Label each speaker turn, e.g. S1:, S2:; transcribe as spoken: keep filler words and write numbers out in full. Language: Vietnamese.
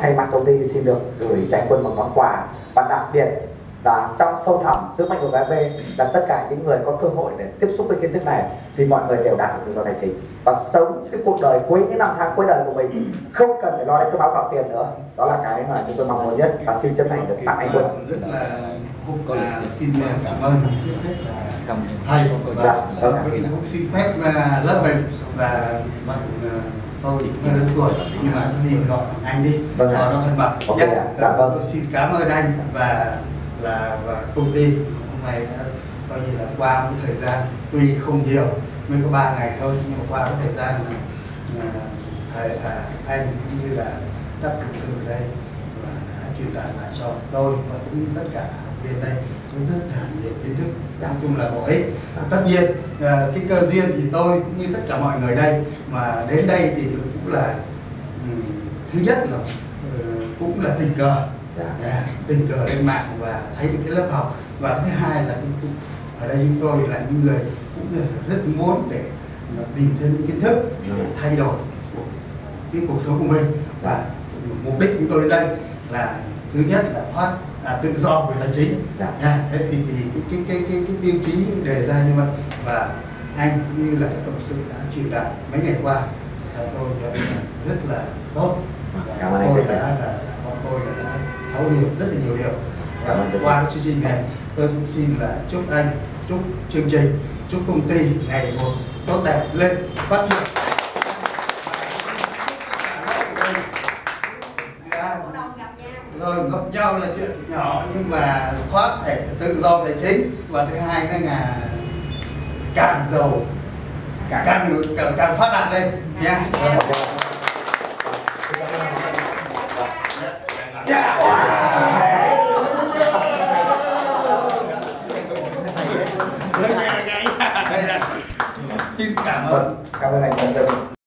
S1: thay mặt công ty xin được gửi cho anh Quân một món quà, và đặc biệt là trong sâu thẳm sứ mệnh của vê ép bê là tất cả những người có cơ hội để tiếp xúc với kiến thức này thì mọi người đều đạt được tự do tài chính và sống cái cuộc đời cuối, những năm tháng cuối đời của mình không cần phải lo đến cái báo cáo tiền nữa. Đó là cái mà chúng tôi mong muốn nhất, và xin chân thành được tặng anh Quân.
S2: Rất là Phúc là xin cảm ơn trước hết là thầy và
S1: dạ, vâng.
S2: Phúc xin phép lớp mình và bạn tôi hơi lớn tuổi nhưng mà xin gọi anh đi,
S1: vâng,
S2: cho nó thân mật
S1: okay,
S2: nhé.
S1: Dạ, vâng.
S2: Tôi xin cảm ơn anh và là và công ty hôm nay đã coi như là qua một thời gian tuy không nhiều, mới có ba ngày thôi, nhưng mà qua cái thời gian này thầy à, anh cũng như là các cộng sự ở đây là đã truyền đạt lại cho tôi và cũng như tất cả học viên đây rất là nhiều kiến thức, nói chung là bổ ích. Tất nhiên cái cơ duyên thì tôi cũng như tất cả mọi người đây mà đến đây thì cũng là um, thứ nhất là uh, cũng là tình cờ, yeah, tình cờ lên mạng và thấy được cái lớp học, và thứ hai là cái, ở đây chúng tôi là những người cũng rất muốn để tìm thêm những kiến thức để thay đổi cái cuộc sống của mình, và mục đích của tôi đến đây là thứ nhất là thoát à, tự do về tài chính. À, thế thì, thì cái, cái, cái, cái, cái tiêu chí đề ra như vậy, và anh cũng như là các cộng sự đã truyền đạt mấy ngày qua theo tôi rất là tốt, và tôi đã là bọn tôi đã, đã thấu hiểu rất là nhiều điều. Và qua cái chương trình này tôi cũng xin là chúc anh, chúc chương trình, chúc công ty ngày một tốt đẹp lên, phát triển. Rồi gặp nhau là chuyện nhỏ nhưng mà thoát thể tự do tài chính, và thứ hai nữa là càng giàu càng càng, càng, càng phát đạt lên nha. Xin cảm ơn.
S1: Cảm ơn anh.